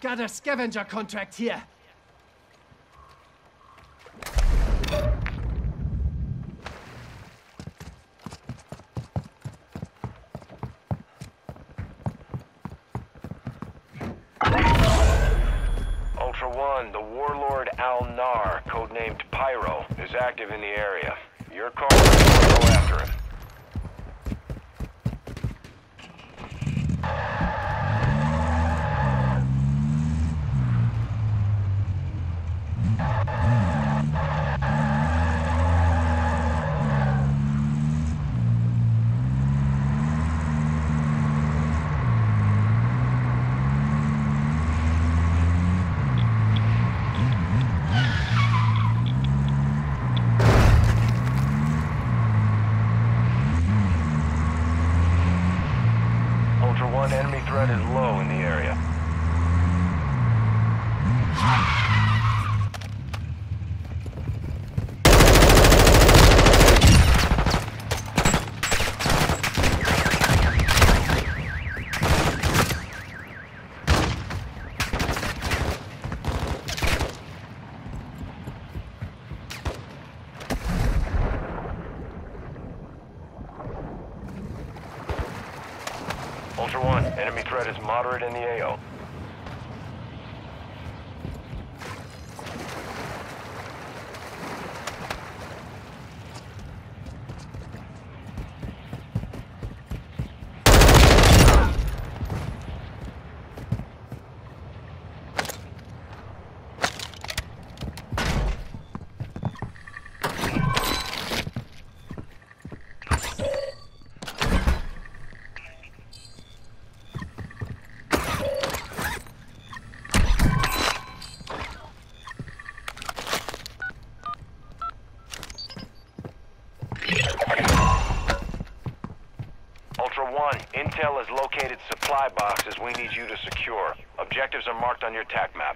got a scavenger contract here. Ultra One, the warlord Al-Nar, codenamed Pyro, is active in the area. Your call is to go after him. Ultra One, enemy threat is low in the area. Ultra One, enemy threat is moderate in the AO. Ultra One, Intel has located supply boxes we need you to secure. Objectives are marked on your TAC map.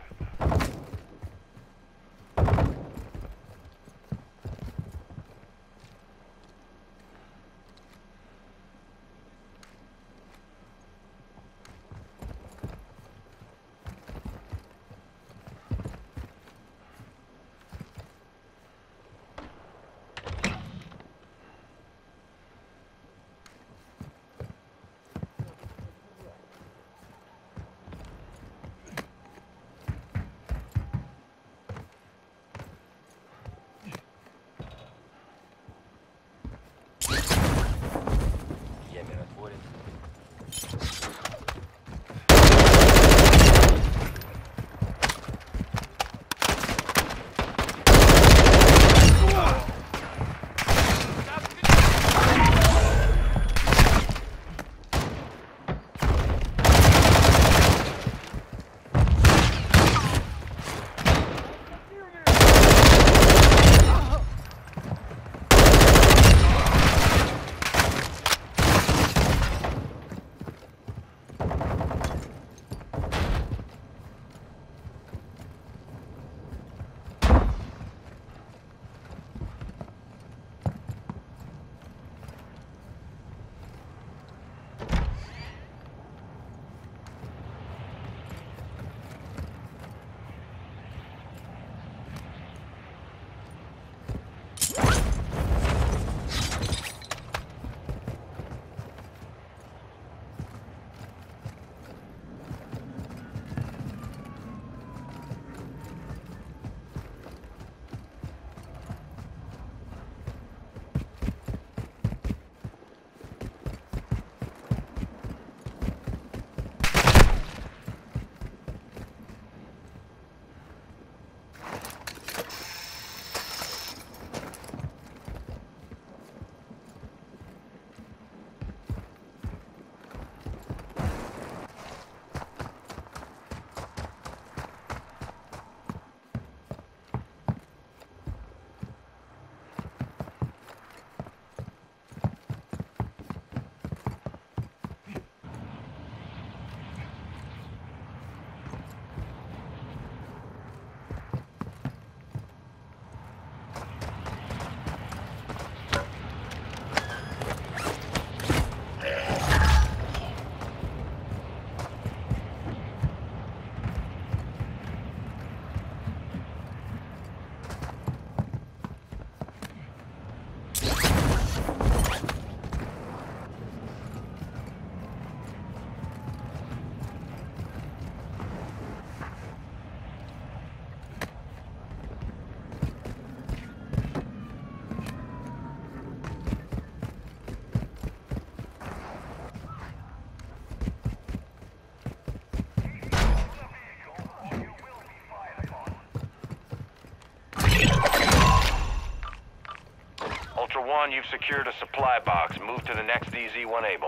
One, you've secured a supply box. Move to the next DZ-1 able.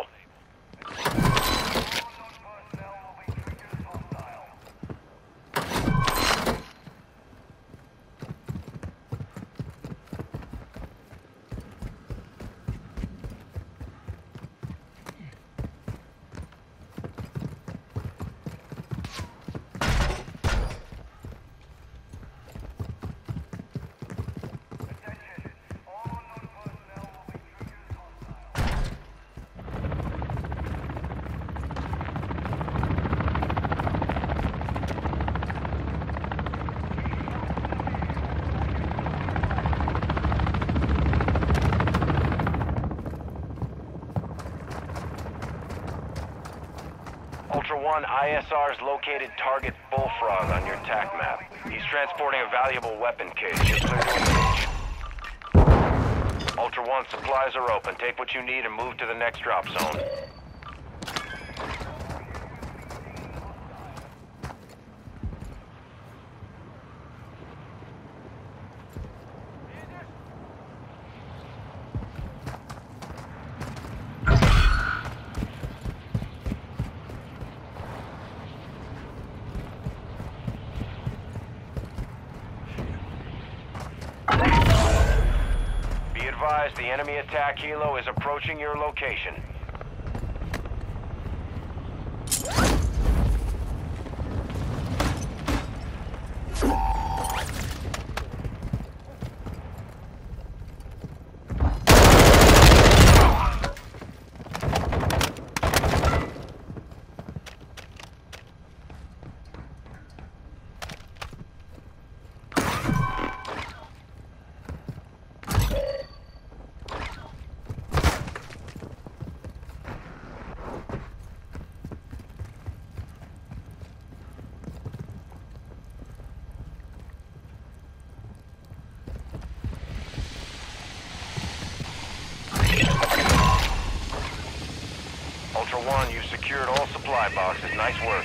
Ultra One, ISR's located target Bullfrog on your TAC map. He's transporting a valuable weapon case. You're clear to engage. Ultra One, supplies are open. Take what you need and move to the next drop zone. The enemy attack helo is approaching your location. Ultra One, you've secured all supply boxes. Nice work.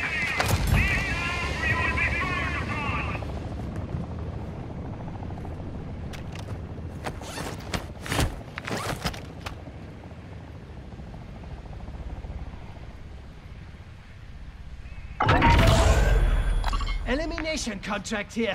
Elimination contract here.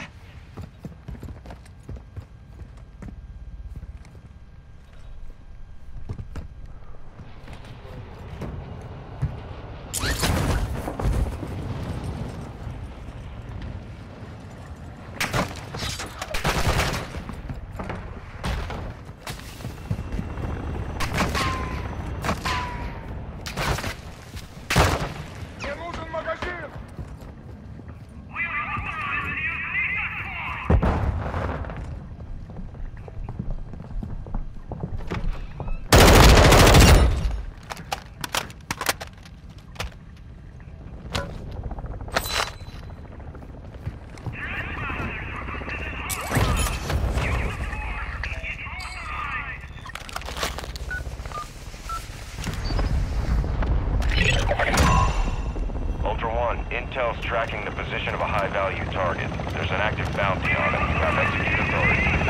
Intel's tracking the position of a high-value target. There's an active bounty on it. You have execute authority.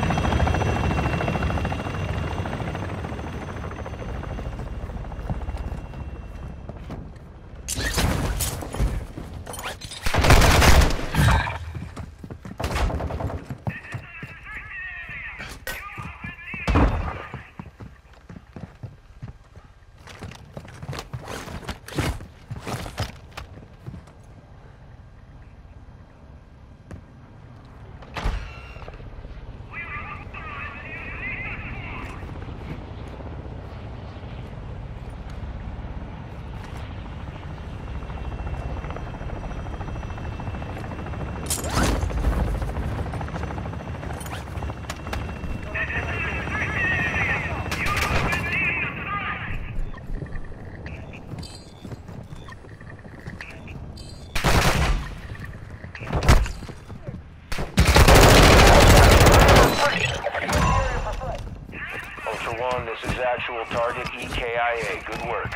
This is actual target EKIA. Good work.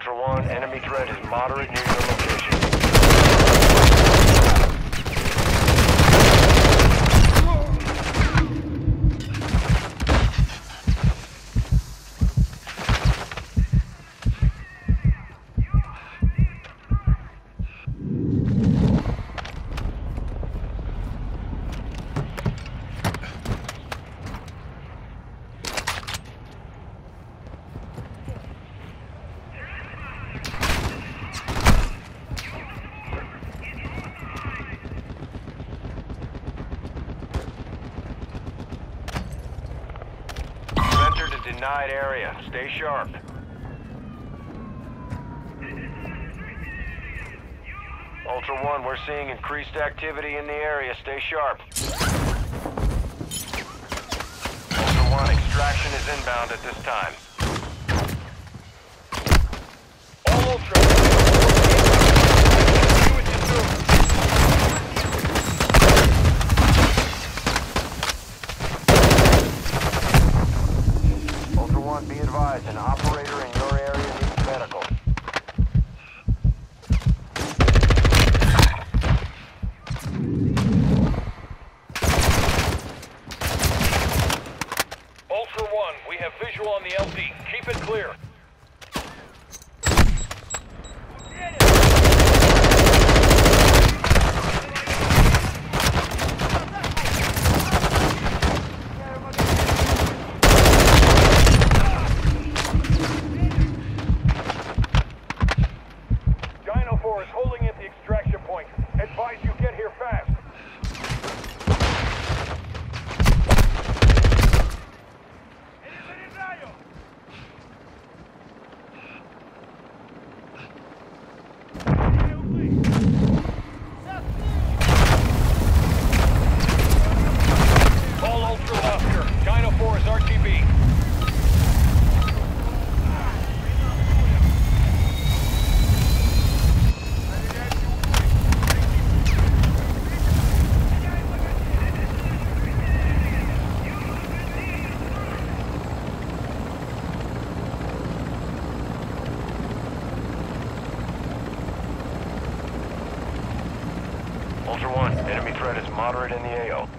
Ultra One, enemy threat is moderate near your location. Denied area. Stay sharp. Ultra One, we're seeing increased activity in the area. Stay sharp. Ultra One, extraction is inbound at this time. All Ultra One, see what you do. Be advised, an operator in your area needs medical. Ultra One, we have visual on the LZ. Keep it clear. Is holding at the extraction point. Advise you get here fast. All Ultra Oscar. Dino 4 is RTB. Ultra One, enemy threat is moderate in the AO.